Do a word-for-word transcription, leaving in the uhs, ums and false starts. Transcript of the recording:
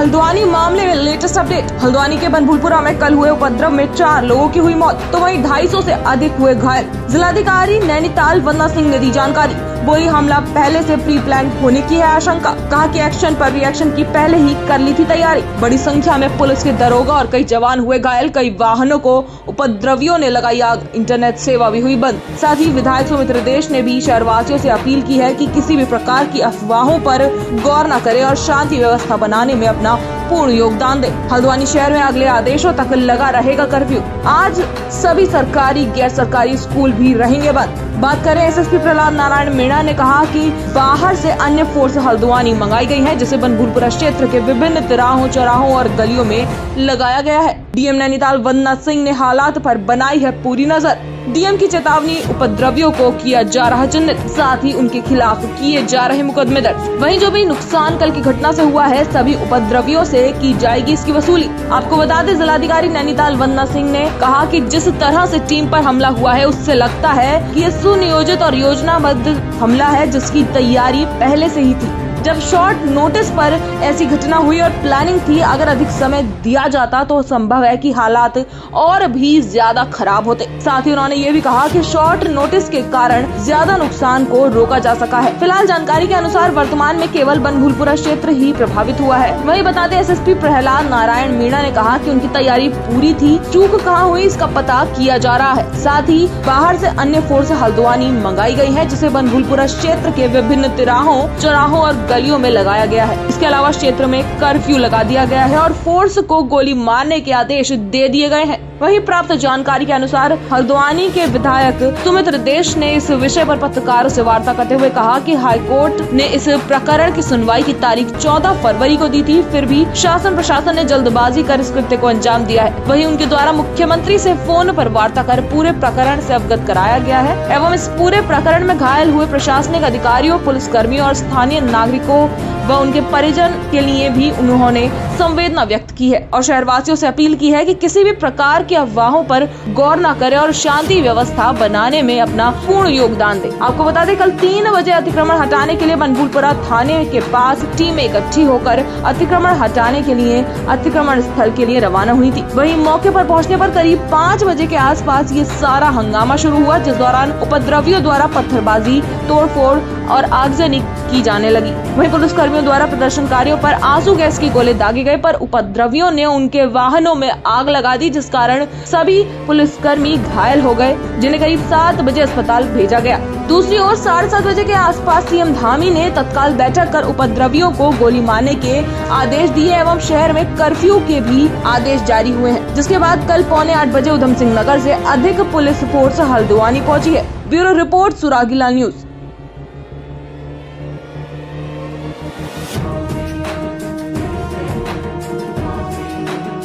हल्द्वानी मामले में latest update. Haldwani के बनभूलपुरा में कल हुए उपद्रव में चार लोगों की हुई मौत, तो वहीं ढाई सौ से अधिक हुए घायल। जिलाधिकारी नैनीताल वंदना सिंह ने दी जानकारी। बोली हमला पहले से प्री प्लान होने की है आशंका। कहा कि एक्शन पर रिएक्शन की पहले ही कर ली थी तैयारी। बड़ी संख्या में पुलिस के दरोगा और कई जवान हुए घायल। कई वाहनों को उपद्रवियों ने लगाई आग। इंटरनेट सेवा भी हुई बंद। साथ ही विधायक सुमित्र देश ने भी शहरवासियों से अपील की है कि किसी भी प्रकार की अफवाहों पर गौर न करें और शांति व्यवस्था बनाने में अपना पूर्ण योगदान दे। हल्द्वानी शहर में अगले आदेशों तक लगा रहेगा कर्फ्यू। आज सभी सरकारी गैर सरकारी स्कूल भी रहेंगे बंद। बात करें एसएसपी प्रहलाद नारायण मीणा ने कहा कि बाहर से अन्य फोर्स हल्द्वानी मंगाई गई है, जिसे बनभूलपुरा क्षेत्र के विभिन्न तिराहों चौराहों और गलियों में लगाया गया है। डीएम नैनीताल वंदना सिंह ने हालात पर बनाई है पूरी नजर। डीएम की चेतावनी, उपद्रवियों को किया जा रहा चिन्हित, साथ ही उनके खिलाफ किए जा रहे मुकदमे दर्ज। वहीं जो भी नुकसान कल की घटना से हुआ है, सभी उपद्रवियों से की जाएगी इसकी वसूली। आपको बता दें, जिलाधिकारी नैनीताल वंदना सिंह ने कहा कि जिस तरह से टीम पर हमला हुआ है, उससे लगता है कि ये सुनियोजित और योजनाबद्ध हमला है, जिसकी तैयारी पहले से ही थी। जब शॉर्ट नोटिस पर ऐसी घटना हुई और प्लानिंग थी, अगर अधिक समय दिया जाता तो संभव है कि हालात और भी ज्यादा खराब होते। साथ ही उन्होंने ये भी कहा कि शॉर्ट नोटिस के कारण ज्यादा नुकसान को रोका जा सका है। फिलहाल जानकारी के अनुसार वर्तमान में केवल बनभूलपुरा क्षेत्र ही प्रभावित हुआ है। वहीं बता दें, एसएसपी प्रहलाद नारायण मीणा ने कहा कि उनकी तैयारी पूरी थी, चूक कहाँ हुई इसका पता किया जा रहा है। साथ ही बाहर से अन्य फोर्स हल्द्वानी मंगाई गई है, जिसे बनभूलपुरा क्षेत्र के विभिन्न तिराहों चौराहों और गलियों में लगाया गया है। इसके अलावा क्षेत्र में कर्फ्यू लगा दिया गया है और फोर्स को गोली मारने के आदेश दे दिए गए हैं। वहीं प्राप्त जानकारी के अनुसार हल्द्वानी के विधायक सुमित्र देश ने इस विषय पर पत्रकारों से वार्ता करते हुए कहा कि हाईकोर्ट ने इस प्रकरण की सुनवाई की तारीख चौदह फरवरी को दी थी, फिर भी शासन प्रशासन ने जल्दबाजी कर इस कृत्य को अंजाम दिया है। वहीं उनके द्वारा मुख्यमंत्री से फोन पर वार्ता कर पूरे प्रकरण से अवगत कराया गया है एवं इस पूरे प्रकरण में घायल हुए प्रशासनिक अधिकारियों, पुलिस कर्मियों और स्थानीय नागरिकों व उनके परिजन के लिए भी उन्होंने संवेदना व्यक्त की है और शहरवासियों से अपील की है कि किसी भी प्रकार की अफवाहों पर गौर न करें और शांति व्यवस्था बनाने में अपना पूर्ण योगदान दें। आपको बता दें, कल तीन बजे अतिक्रमण हटाने के लिए बनभूलपुरा थाने के पास टीम इकट्ठी होकर अतिक्रमण हटाने के लिए अतिक्रमण स्थल के लिए रवाना हुई थी। वहीं मौके पर पहुंचने पर करीब पाँच बजे के आसपास ये सारा हंगामा शुरू हुआ, जिस दौरान उपद्रवियों द्वारा पत्थरबाजी, तोड़फोड़ और आगजनी की जाने लगी। वहीं पुलिस कर्मियों द्वारा प्रदर्शनकारियों पर आंसू गैस की गोले दागे गए, पर उपद्रवियों ने उनके वाहनों में आग लगा दी, जिस कारण सभी पुलिसकर्मी घायल हो गए, जिन्हें करीब सात बजे अस्पताल भेजा गया। दूसरी ओर साढ़े सात बजे के आसपास सीएम धामी ने तत्काल बैठक कर उपद्रवियों को गोली मारने के आदेश दिए एवं शहर में कर्फ्यू के भी आदेश जारी हुए हैं, जिसके बाद कल पौने आठ बजे उधम सिंह नगर से अधिक पुलिस फोर्स हल्द्वानी पहुंची है। ब्यूरो रिपोर्ट, सुरागीला न्यूज।